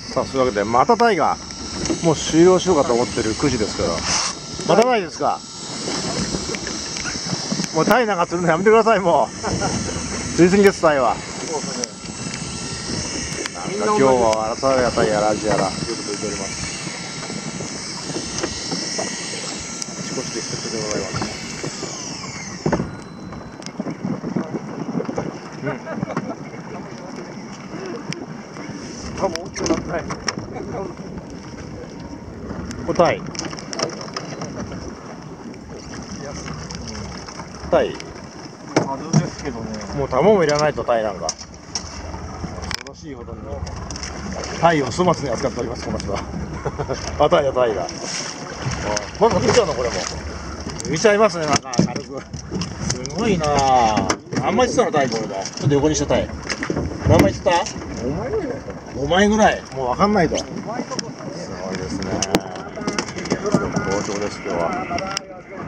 さあ、そういうわけでまたタイがもう終了しようかと思ってる9時ですから、またタイですか。もうタイなんかするのやめてください。もう釣りすぎです、タイは。なんか今日は争いやタイやらアジやらよく出ております。あちこちで一つでございます。多分大きくなってない。これタイ。タイ。 はずですけどね。 もう卵もいらないとタイなんか。恐ろしいほどにタイを粗末に扱っております、この人は。あ、タイだ、タイが。まだ見ちゃうの、これも。見ちゃいますね、なんか軽く。すごいなぁ。あんまり言ってたの、タイこれだ。ちょっと横にしてタイ。何枚言ってた 5枚ぐらい。 5枚ぐらい。もう分かんないと。すごいですね。好調です、今日は。